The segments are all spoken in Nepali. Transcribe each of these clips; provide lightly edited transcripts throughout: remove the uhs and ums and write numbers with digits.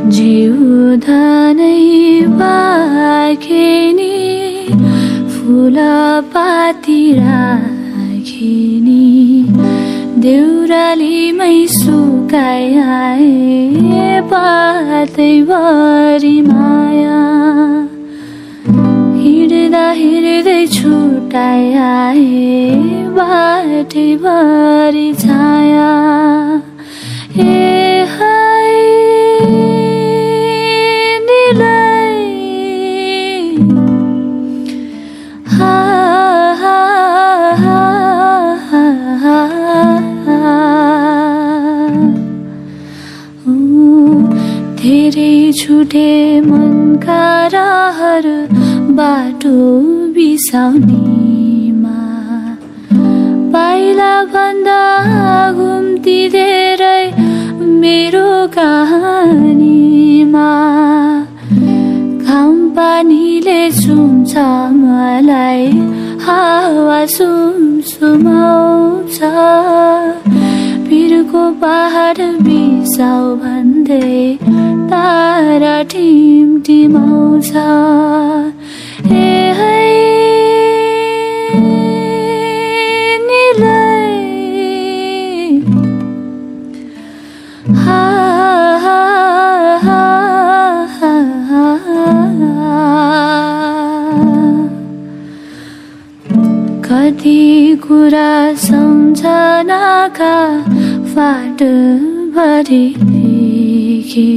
जिउँदै बाँकिने फुलपाती राखिने देउरालीमै सुकाए पातैभरि माया हिँड्दा हिँड्दै छुटाए बाटैभरि छाया धेरै छुटे मनका राहहरू बाटो बिसाउनेमा पाइला भन्दा घुम्ती धेरै मेरो कहानीमा घाम पानीले छुम्छ मलाई हावा सुमसुमाउँछ पिरको पहाड बिसाउ भन्दै तारा टिमटिमाउँछ कति कुरा सम्झनाका फाट भरि लेखे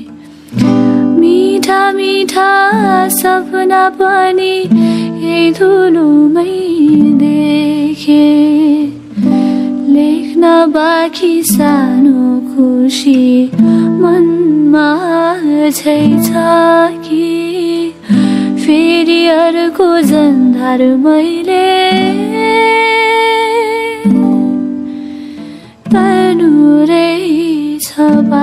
मीठा मीठा सपना पनि यही धुलोमै देखे लेख्न बाँकी सानो खुसी मनमा छ कि फेरि अर्को जन्धार मैले तर्नु रहेछ।